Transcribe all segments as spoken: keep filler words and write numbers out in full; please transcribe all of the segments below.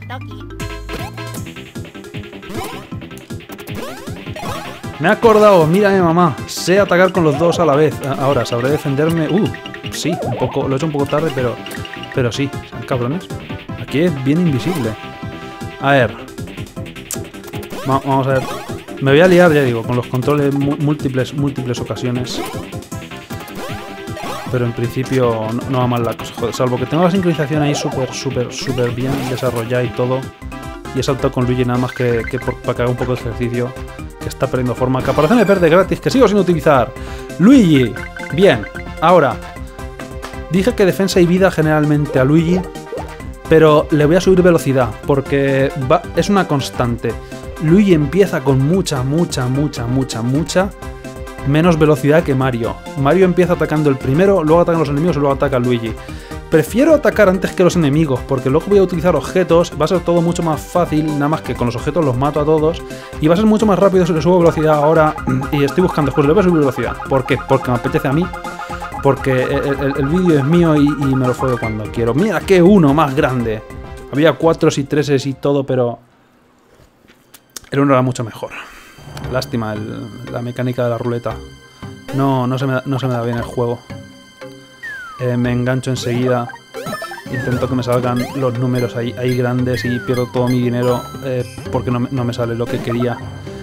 Me he acordado, mírame mamá, sé atacar con los dos a la vez. Ahora, ¿sabré defenderme? Uh, sí, un poco, lo he hecho un poco tarde, pero, pero sí, son cabrones. Aquí es bien invisible. A ver. Va, vamos a ver. Me voy a liar, ya digo, con los controles múltiples, múltiples ocasiones. Pero en principio no, no va mal la cosa, joder, salvo que tengo la sincronización ahí súper, súper, súper bien desarrollada y todo. Y he saltado con Luigi nada más que, que por, para que haga un poco de ejercicio. Que está perdiendo forma. Caparazón de verde gratis, que sigo sin utilizar. Luigi. Bien, ahora. Dije que defensa y vida generalmente a Luigi. Pero le voy a subir velocidad, porque va, es una constante. Luigi empieza con mucha, mucha, mucha, mucha, mucha menos velocidad que Mario. Mario empieza atacando el primero, luego atacan los enemigos y luego ataca a Luigi. Prefiero atacar antes que los enemigos, porque luego voy a utilizar objetos, va a ser todo mucho más fácil, nada más que con los objetos los mato a todos, y va a ser mucho más rápido si le subo velocidad ahora, y estoy buscando, pues le voy a subir velocidad. ¿Por qué? Porque me apetece a mí, porque el, el, el vídeo es mío y, y me lo juego cuando quiero. ¡Mira qué uno más grande! Había cuatros y treses y todo, pero el uno era mucho mejor. Lástima el, la mecánica de la ruleta. No, no se me da, no se me da bien el juego. Eh, me engancho enseguida. Intento que me salgan los números ahí, ahí grandes y pierdo todo mi dinero eh, porque no, no me sale lo que quería.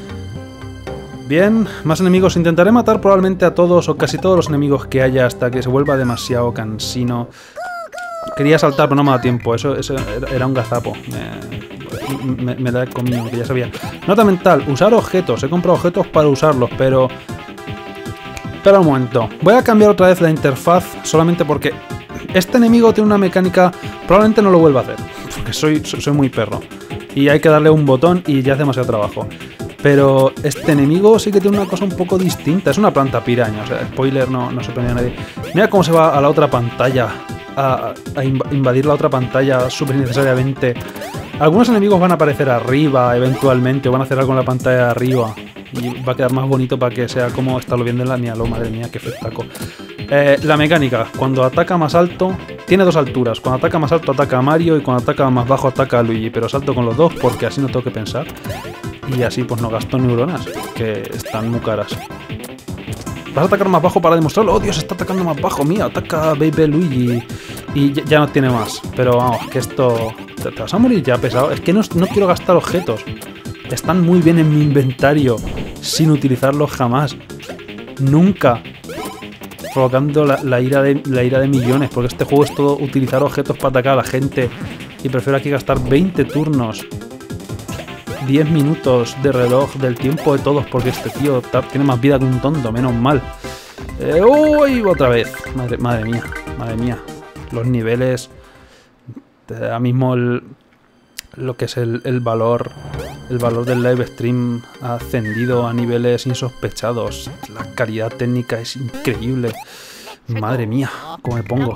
Bien, más enemigos. Intentaré matar probablemente a todos o casi todos los enemigos que haya hasta que se vuelva demasiado cansino. Quería saltar, pero no me da tiempo. Eso, eso era un gazapo. Me, me, me da comido, que ya sabía. Nota mental, usar objetos. He comprado objetos para usarlos, pero... Espera un momento. Voy a cambiar otra vez la interfaz solamente porque este enemigo tiene una mecánica... Probablemente no lo vuelva a hacer, porque soy, soy, soy muy perro. Y hay que darle un botón y ya hace demasiado trabajo. Pero este enemigo sí que tiene una cosa un poco distinta. Es una planta piraña, o sea, spoiler, no, no sorprende a nadie. Mira cómo se va a la otra pantalla. A, a invadir la otra pantalla súper innecesariamente. Algunos enemigos van a aparecer arriba eventualmente, o van a hacer algo en la pantalla de arriba. Y va a quedar más bonito para que sea como estarlo viendo en la mía. Madre mía, qué espectáculo. Eh, la mecánica, cuando ataca más alto, tiene dos alturas. Cuando ataca más alto ataca a Mario y cuando ataca más bajo ataca a Luigi. Pero salto con los dos porque así no tengo que pensar. Y así pues no gasto neuronas, que están muy caras. Vas a atacar más bajo para demostrarlo. ¡Oh, Dios! Está atacando más bajo. Mira, ataca a Baby Luigi. Y ya, ya no tiene más. Pero vamos, que esto... ¿Te, te vas a morir ya, pesado? Es que no, no quiero gastar objetos. Están muy bien en mi inventario. Sin utilizarlos jamás. Nunca. Provocando la, la, ira de, la ira de millones. Porque este juego es todo utilizar objetos para atacar a la gente. Y prefiero aquí gastar veinte turnos. diez minutos de reloj del tiempo de todos, porque este tío tiene más vida que un tonto, menos mal. Eh, ¡Uy! Otra vez. Madre, madre mía, madre mía. Los niveles... Ahora mismo el, lo que es el, el valor... El valor del live stream ha ascendido a niveles insospechados. La calidad técnica es increíble. Madre mía, cómo me pongo.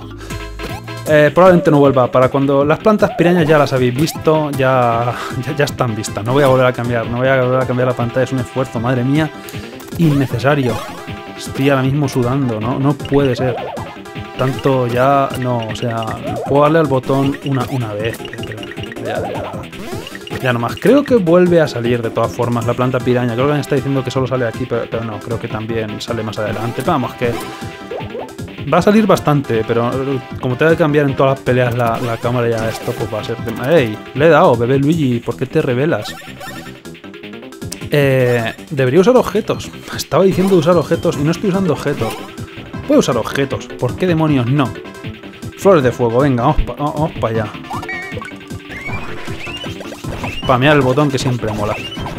Eh, probablemente no vuelva. Para cuando las plantas pirañas ya las habéis visto, ya, ya, ya están vistas. No voy a volver a cambiar, no voy a volver a cambiar la pantalla. Es un esfuerzo, madre mía, innecesario. Estoy ahora mismo sudando, ¿no? No puede ser. Tanto ya, no, o sea, puedo darle al botón una, una vez. Pero ya, ya, ya nomás. Creo que vuelve a salir de todas formas la planta piraña. Creo que me está diciendo que solo sale aquí, pero, pero no, creo que también sale más adelante. Pero vamos, que... Va a salir bastante, pero como tengo que cambiar en todas las peleas la, la cámara ya esto, pues va a ser... ¡Ey! Le he dado, bebé Luigi, ¿por qué te revelas? Eh, debería usar objetos. Estaba diciendo usar objetos y no estoy usando objetos. Puedo usar objetos, ¿por qué demonios no? Flores de fuego, venga, vamos para vamos pa allá. Spamear el botón que siempre mola.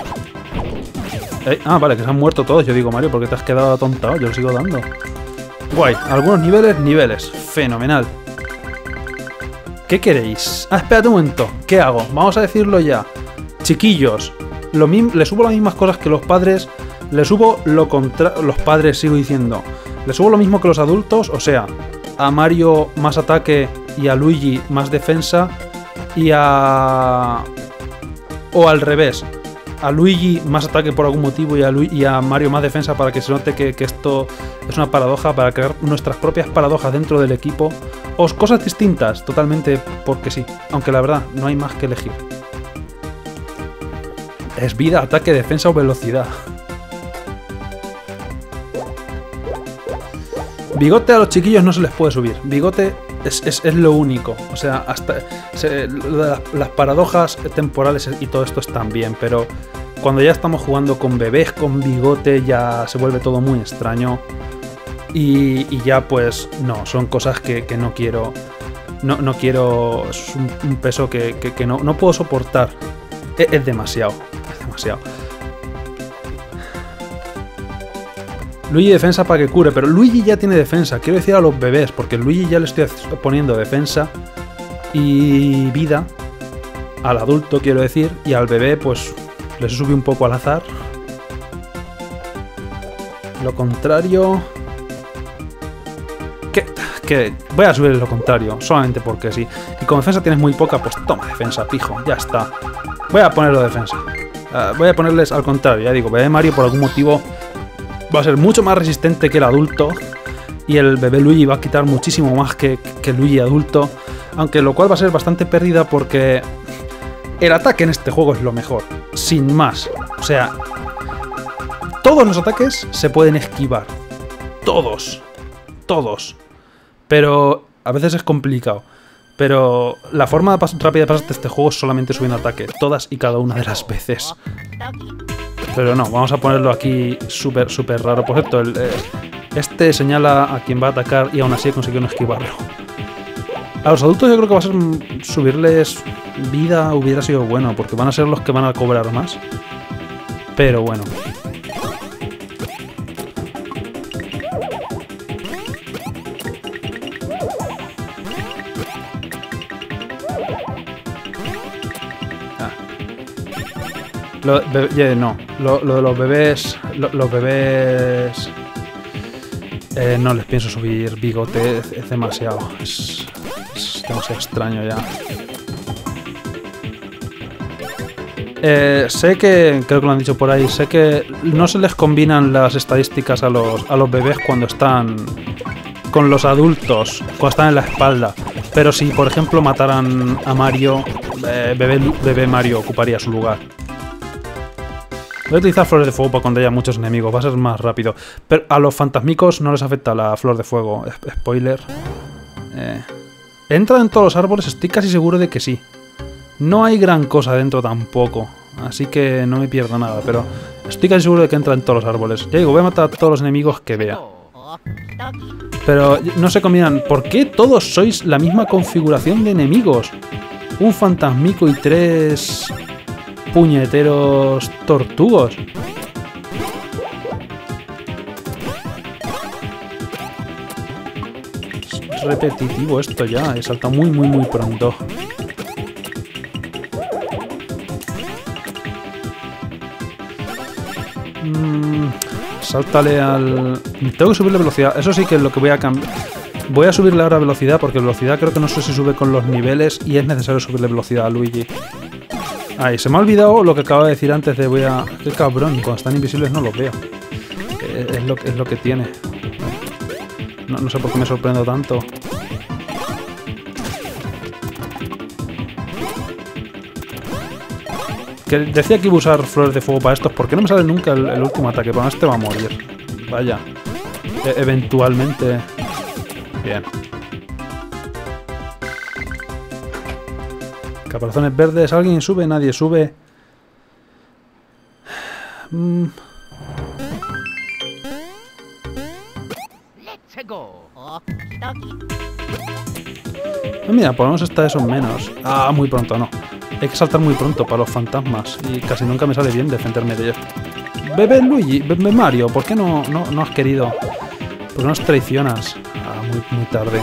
Eh, ah, vale, que se han muerto todos. Yo digo, Mario, ¿por qué te has quedado atontado? Yo lo sigo dando. Guay, algunos niveles, niveles. Fenomenal. ¿Qué queréis? Ah, espérate un momento. ¿Qué hago? Vamos a decirlo ya. Chiquillos, lo le subo las mismas cosas que los padres. Le subo lo contra... Los padres, sigo diciendo. Le subo lo mismo que los adultos. O sea, a Mario más ataque y a Luigi más defensa. Y a... O al revés. A Luigi más ataque por algún motivo y a, Lu y a Mario más defensa para que se note que, que esto es una paradoja, para crear nuestras propias paradojas dentro del equipo. O cosas distintas, totalmente porque sí. Aunque la verdad, no hay más que elegir. Es vida, ataque, defensa o velocidad. Bigote a los chiquillos no se les puede subir. Bigote es, es, es lo único. O sea, hasta se, las, las paradojas temporales y todo esto están bien, pero cuando ya estamos jugando con bebés con bigote ya se vuelve todo muy extraño. Y, y ya pues no, son cosas que, que no quiero. No, no quiero. Es un, un peso que, que, que no, no puedo soportar. Es, es demasiado. Es demasiado. Luigi defensa para que cure, pero Luigi ya tiene defensa. Quiero decir a los bebés, porque Luigi ya le estoy poniendo defensa y vida al adulto, quiero decir, y al bebé pues le subí un poco al azar. Lo contrario... ¿Qué? Que voy a subir lo contrario, solamente porque sí. Y como defensa tienes muy poca, pues toma defensa, pijo, ya está. Voy a ponerlo defensa. Uh, voy a ponerles al contrario, ya digo, bebé Mario por algún motivo va a ser mucho más resistente que el adulto. Y el bebé Luigi va a quitar muchísimo más que, que Luigi adulto. Aunque lo cual va a ser bastante pérdida porque el ataque en este juego es lo mejor. Sin más. O sea, todos los ataques se pueden esquivar. Todos. Todos. Pero a veces es complicado. Pero la forma rápida de pasarte este juego es solamente subiendo ataque. Todas y cada una de las veces. Pero no, vamos a ponerlo aquí súper, súper raro. Por cierto, el, eh, este señala a quien va a atacar y aún así he conseguido no esquivarlo. A los adultos yo creo que va a ser subirles vida hubiera sido bueno, porque van a ser los que van a cobrar más. Pero bueno. Lo, be, yeah, no, lo, lo de los bebés, lo, los bebés, eh, no les pienso subir bigote, es, es demasiado, es, es demasiado extraño ya. Eh, sé que, creo que lo han dicho por ahí, sé que no se les combinan las estadísticas a los, a los bebés cuando están con los adultos, cuando están en la espalda. Pero si, por ejemplo, mataran a Mario, eh, bebé, bebé Mario ocuparía su lugar. Voy a utilizar flores de fuego para cuando haya muchos enemigos, va a ser más rápido. Pero a los fantasmicos no les afecta la flor de fuego. Spoiler. Eh. ¿Entra en todos los árboles? Estoy casi seguro de que sí. No hay gran cosa dentro tampoco. Así que no me pierdo nada, pero estoy casi seguro de que entra en todos los árboles. Ya digo, voy a matar a todos los enemigos que vea. Pero no se combinan. ¿Por qué todos sois la misma configuración de enemigos? Un fantasmico y tres... puñeteros tortugos. Es repetitivo esto ya, he saltado muy muy muy pronto. Mm, sáltale al... Tengo que subirle velocidad, eso sí que es lo que voy a cambiar. Voy a subirle ahora velocidad porque velocidad creo que no sé si sube con los niveles y es necesario subirle velocidad a Luigi. Ay, se me ha olvidado lo que acabo de decir antes de voy a... Qué cabrón, cuando están invisibles no los veo. Es lo, es lo que tiene. No, no sé por qué me sorprendo tanto. Que decía que iba a usar flores de fuego para estos. ¿Por qué no me sale nunca el, el último ataque? Bueno, este va a morir. Vaya. E- eventualmente... Bien. Caparazones verdes. ¿Alguien sube? Nadie sube. Mm. Mira, por lo menos esta de esos menos. Ah, muy pronto, no. Hay que saltar muy pronto para los fantasmas. Y casi nunca me sale bien defenderme de ellos. Bebé Luigi, bebé Mario, ¿por qué no, no, no has querido? ¿Por qué nos traicionas? Ah, muy, muy tarde.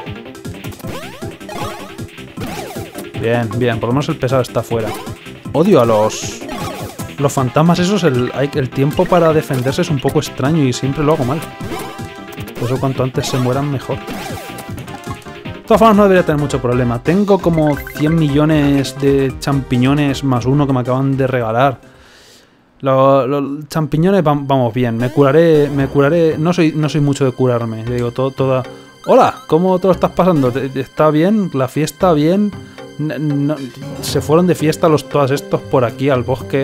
Bien, bien, por lo menos el pesado está fuera. Odio a los... Los fantasmas esos, el, el tiempo para defenderse es un poco extraño y siempre lo hago mal. Por eso cuanto antes se mueran, mejor. De todas formas no debería tener mucho problema. Tengo como cien millones de champiñones más uno que me acaban de regalar. Los, los champiñones van, vamos bien. Me curaré, me curaré... No soy, no soy mucho de curarme. Yo digo, todo, toda... Hola, ¿cómo te lo estás pasando? ¿Está bien? ¿La fiesta bien? No, no, se fueron de fiesta los todos estos por aquí al bosque.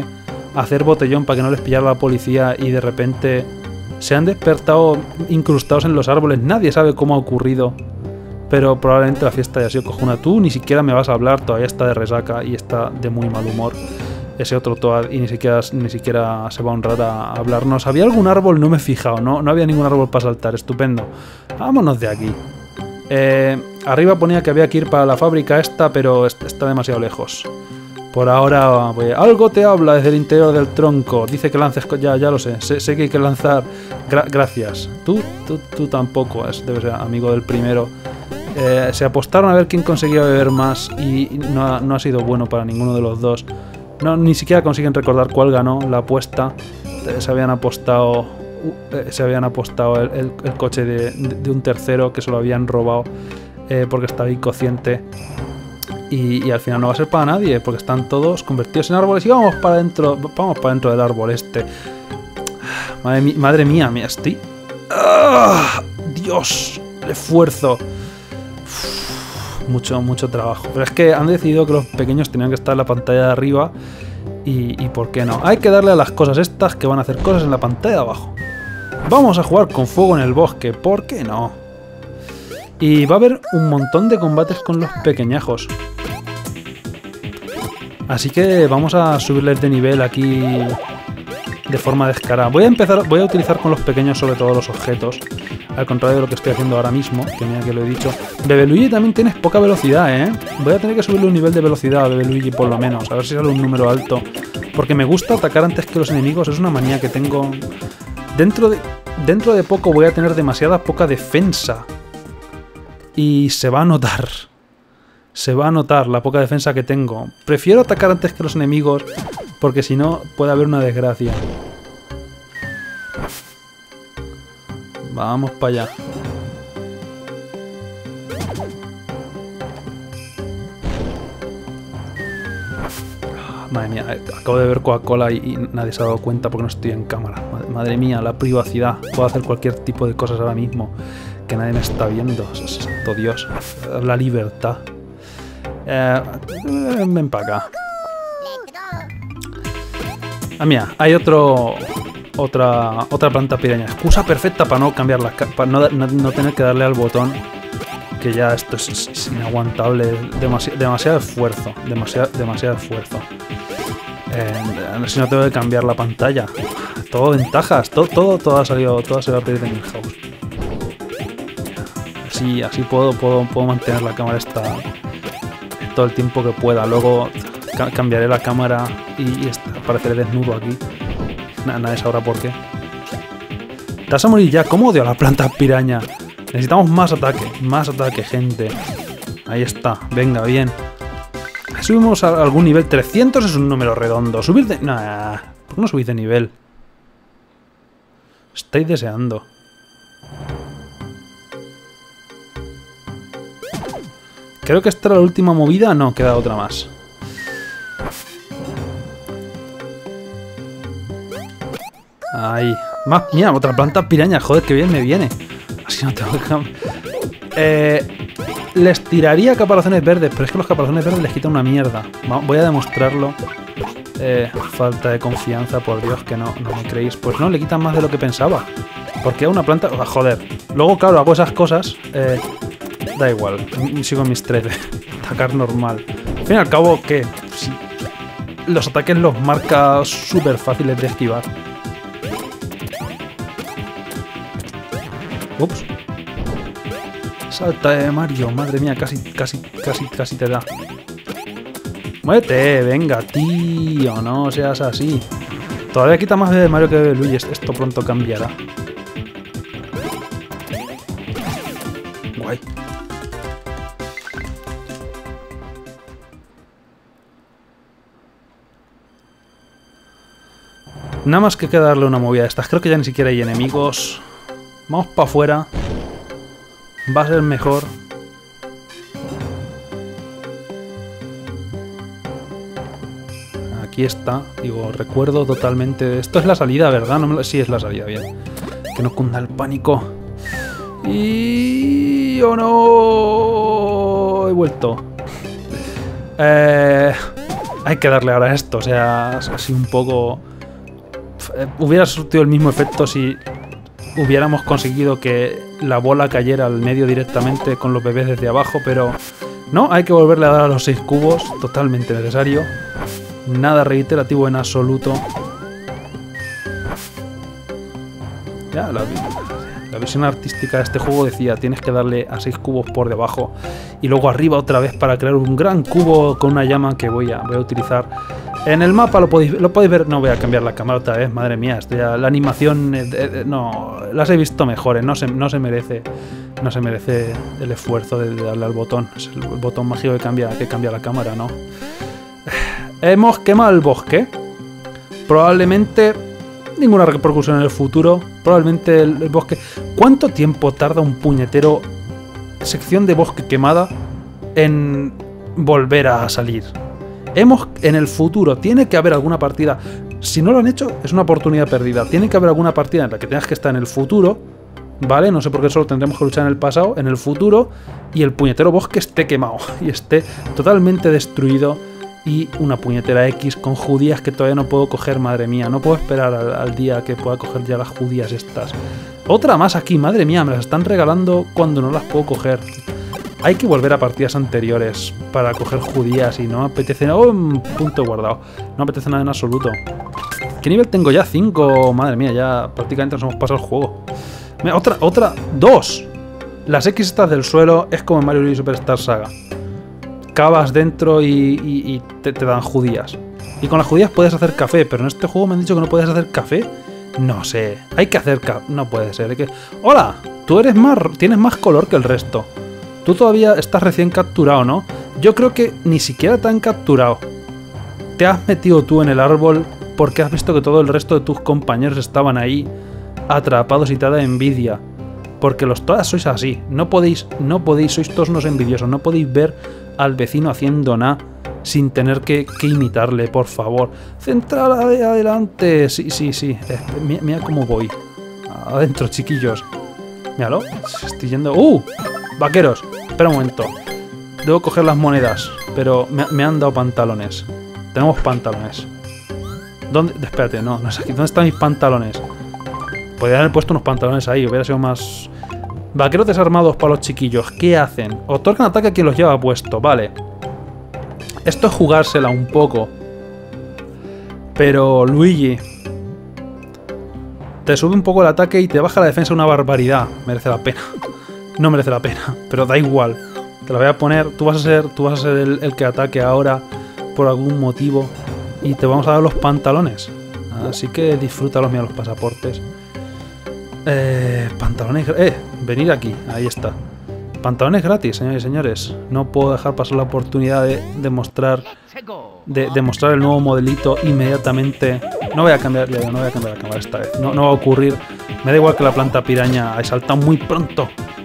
hacer botellón para que no les pillara la policía y de repente se han despertado incrustados en los árboles. Nadie sabe cómo ha ocurrido, pero probablemente la fiesta haya sido cojuna. Tú ni siquiera me vas a hablar, todavía está de resaca y está de muy mal humor. Ese otro Toad y ni siquiera, ni siquiera se va a honrar a hablarnos. ¿Había algún árbol? No me he fijado, no, no había ningún árbol para saltar. Estupendo. Vámonos de aquí. Eh, arriba ponía que había que ir para la fábrica esta, pero está demasiado lejos. Por ahora, pues, algo te habla desde el interior del tronco. Dice que lances... Ya, ya lo sé. Sé, sé que hay que lanzar... Gra gracias. Tú, tú, tú tampoco. Es, debes ser amigo del primero. Eh, se apostaron a ver quién conseguía beber más y no ha, no ha sido bueno para ninguno de los dos. No, ni siquiera consiguen recordar cuál ganó la apuesta. Eh, se habían apostado... Uh, eh, se habían apostado el, el, el coche de, de, de un tercero que se lo habían robado eh, porque estaba inconsciente. Y, y al final no va a ser para nadie, porque están todos convertidos en árboles y vamos para dentro, vamos para dentro del árbol este. Madre, mi, madre mía, mira, estoy... ¡Ah! ¡Dios! El esfuerzo. Uf, mucho, mucho trabajo. Pero es que han decidido que los pequeños tenían que estar en la pantalla de arriba y, y ¿por qué no? Hay que darle a las cosas estas que van a hacer cosas en la pantalla de abajo. Vamos a jugar con fuego en el bosque, ¿por qué no? Y va a haber un montón de combates con los pequeñajos. Así que vamos a subirles de nivel aquí de forma descarada. Voy a empezar, voy a utilizar con los pequeños sobre todo los objetos, al contrario de lo que estoy haciendo ahora mismo, que mira que lo he dicho. Bebe Luigi también tienes poca velocidad, ¿eh? Voy a tener que subirle un nivel de velocidad a Bebe Luigi por lo menos, a ver si sale un número alto. Porque me gusta atacar antes que los enemigos, es una manía que tengo. Dentro de, dentro de poco voy a tener demasiada poca defensa. Y se va a notar. Se va a notar la poca defensa que tengo. Prefiero atacar antes que los enemigos, porque si no puede haber una desgracia. Vamos para allá. Madre mía, acabo de ver Coca-Cola y, y nadie se ha dado cuenta porque no estoy en cámara. Madre, madre mía, la privacidad. Puedo hacer cualquier tipo de cosas ahora mismo que nadie me está viendo. Santo Dios. La libertad. Eh, ven para acá. Ah, mira, hay otro... Otra, otra planta piraña. Excusa perfecta para no cambiar las... Para no, no, no tener que darle al botón. Que ya esto es, es, es inaguantable. Demasi demasiado esfuerzo. Demasiado, demasiado esfuerzo. Eh, si no tengo que cambiar la pantalla. Todo ventajas. Todo, todo, todo ha salido... Todo se va a pedir de Milhouse. Así, así puedo, puedo, puedo mantener la cámara esta... todo el tiempo que pueda. Luego ca cambiaré la cámara y, y apareceré desnudo aquí. Nah, nadie sabrá por qué. Te vas a morir ya. ¿Cómo odio a las plantas piraña? Necesitamos más ataque. Más ataque, gente. Ahí está. Venga, bien. Subimos a algún nivel. trescientos es un número redondo. Subir de... Nah. ¿Por qué no subís de nivel? Estáis deseando. Creo que esta era la última movida. No, queda otra más. Ahí. Más, mira, otra planta piraña. Joder, que bien me viene. Así no tengo que cambiar. Eh, les tiraría caparazones verdes, pero es que los caparazones verdes les quitan una mierda. Voy a demostrarlo. Eh, falta de confianza, por Dios, que no, no me creéis. Pues no, le quitan más de lo que pensaba. Porque a una planta... Oh, joder. Luego, claro, hago esas cosas. Eh... Da igual, sigo en mis tres de atacar normal. Al fin y al cabo, ¿qué? Si los ataques los marca súper fáciles de esquivar. Ups. Salta, eh, Mario. Madre mía, casi, casi, casi, casi te da. Muévete, venga, tío. No seas así. Todavía quita más de Mario que de Luigi. Esto pronto cambiará. Guay. Nada más que queda darle una movida a estas. Creo que ya ni siquiera hay enemigos. Vamos para afuera. Va a ser mejor. Aquí está. Digo, recuerdo totalmente... Esto es la salida, ¿verdad? No me lo... Sí, es la salida, bien. Que no cunda el pánico. Y... ¡Oh, no! He vuelto. Eh... hay que darle ahora esto. O sea, así un poco... Hubiera surtido el mismo efecto si hubiéramos conseguido que la bola cayera al medio directamente con los bebés desde abajo, pero no, hay que volverle a dar a los seis cubos, totalmente necesario. Nada reiterativo en absoluto. Ya, la, la visión artística de este juego decía, tienes que darle a seis cubos por debajo y luego arriba otra vez para crear un gran cubo con una llama que voy a, voy a utilizar. En el mapa lo podéis, lo podéis ver, no voy a cambiar la cámara otra vez, madre mía, esto ya, la animación, eh, eh, no, las he visto mejores, no se, no se merece, no se merece el esfuerzo de, de darle al botón, es el, el botón mágico que cambia, que cambia la cámara, ¿no? Hemos quemado el bosque, probablemente ninguna repercusión en el futuro, probablemente el, el bosque... ¿Cuánto tiempo tarda un puñetero sección de bosque quemada en volver a salir? Hemos, en el futuro, tiene que haber alguna partida. Si no lo han hecho, es una oportunidad perdida. Tiene que haber alguna partida en la que tengas que estar en el futuro, ¿vale? No sé por qué solo tendremos que luchar en el pasado, en el futuro, y el puñetero bosque esté quemado y esté totalmente destruido. Y una puñetera X con judías que todavía no puedo coger, madre mía. No puedo esperar al, al día que pueda coger ya las judías estas. Otra más aquí, madre mía, me las están regalando cuando no las puedo coger. Hay que volver a partidas anteriores para coger judías y no me apetece... ¡Oh! Un punto guardado. No me apetece nada en absoluto. ¿Qué nivel tengo ya? cinco. Madre mía, ya prácticamente nos hemos pasado el juego. Mira, otra, otra. ¡Dos! Las X estas del suelo es como en Mario Luigi Superstar Saga. Cavas dentro y, y, y te, te dan judías. Y con las judías puedes hacer café, pero en este juego me han dicho que no puedes hacer café. No sé. Hay que hacer café. No puede ser. Hay que... ¡Hola! Tú eres más... tienes más color que el resto. Tú todavía estás recién capturado, ¿no? Yo creo que ni siquiera te han capturado. Te has metido tú en el árbol porque has visto que todo el resto de tus compañeros estaban ahí atrapados y te da envidia. Porque los todas sois así. No podéis, no podéis, sois todos unos envidiosos. No podéis ver al vecino haciendo nada sin tener que, que imitarle, por favor. Central adelante. Sí, sí, sí. Eh, mira, mira cómo voy. Adentro, chiquillos. Míralo. Estoy yendo... ¡Uh! Vaqueros. Espera un momento. Debo coger las monedas. Pero me, me han dado pantalones. Tenemos pantalones. ¿Dónde? Espérate, no, no es aquí. ¿Dónde están mis pantalones? Podría haber puesto unos pantalones ahí. Hubiera sido más... Vaqueros desarmados para los chiquillos. ¿Qué hacen? Otorgan ataque a quien los lleva puesto. Vale. Esto es jugársela un poco. Pero Luigi... Te sube un poco el ataque y te baja la defensa una barbaridad. Merece la pena. No merece la pena, pero da igual. Te la voy a poner. Tú vas a ser, tú vas a ser el, el que ataque ahora por algún motivo. Y te vamos a dar los pantalones. Así que disfrútalos, mira los pasaportes. Eh, pantalones... Eh, venir aquí. Ahí está. Pantalones gratis, señores y señores. No puedo dejar pasar la oportunidad de, de mostrar... De, de mostrar el nuevo modelito inmediatamente. No voy a cambiar, ya, no voy a cambiar la cámara esta vez. No, no va a ocurrir. Me da igual que la planta piraña haya saltado muy pronto.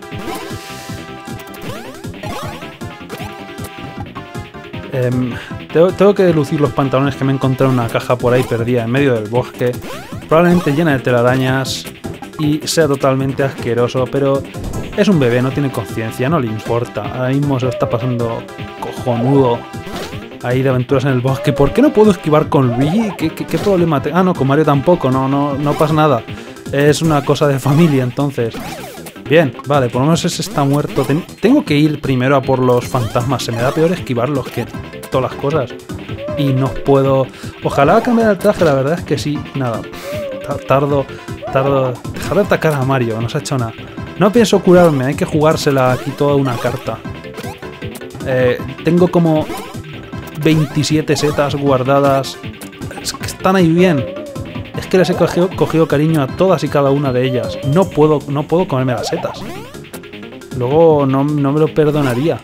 Eh, tengo, tengo que lucir los pantalones que me he encontrado en una caja por ahí perdida en medio del bosque. Probablemente llena de telarañas y sea totalmente asqueroso, pero es un bebé, no tiene conciencia, no le importa. Ahora mismo se lo está pasando cojonudo ahí de aventuras en el bosque. ¿Por qué no puedo esquivar con Luigi? ¿Qué, qué, qué problema tengo? Ah, no, con Mario tampoco, no, no, no pasa nada. Es una cosa de familia, entonces. Bien, vale, por lo menos ese está muerto. Ten tengo que ir primero a por los fantasmas. Se me da peor esquivarlos que todas las cosas. Y no puedo... Ojalá cambiar el traje, la verdad es que sí. Nada, tardo, tardo... Dejar de atacar a Mario, no se ha hecho nada. No pienso curarme, hay que jugársela aquí toda una carta. Eh, tengo como veintisiete setas guardadas. Es que están ahí bien. Es que les he cogido, cogido cariño a todas y cada una de ellas. No puedo, no puedo comerme las setas. Luego no, no me lo perdonaría.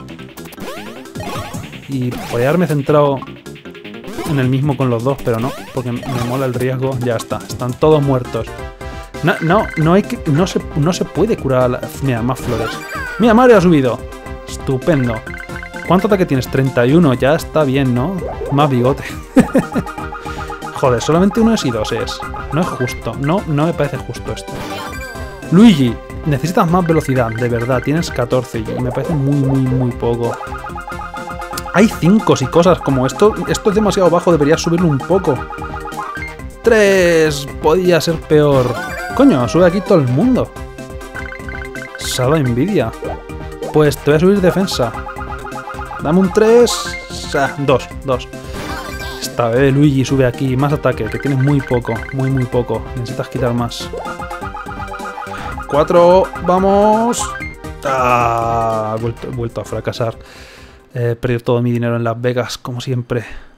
Y podría haberme centrado en el mismo con los dos, pero no, porque me mola el riesgo. Ya está, están todos muertos. No, no, no hay que, no se, no se puede curar a la... Mira, más flores. Mira, Mario ha subido. Estupendo. ¿Cuánto ataque tienes? treinta y uno, ya está bien, ¿no? Más bigote. Joder, solamente uno es y dos es. No es justo. No, no me parece justo esto. Luigi, necesitas más velocidad, de verdad. Tienes catorce y me parece muy, muy, muy poco. Hay cinco y cosas como esto. Esto es demasiado bajo, deberías subirlo un poco. tres. Podía ser peor. Coño, sube aquí todo el mundo. Salva envidia. Pues te voy a subir defensa. Dame un tres. Ah, dos, dos. Esta bebé Luigi sube aquí. Más ataque, que tienes muy poco. Muy, muy poco. Necesitas quitar más. cuatro. Vamos. Ah, he vuelto, he vuelto a fracasar. He perdido todo mi dinero en Las Vegas, como siempre.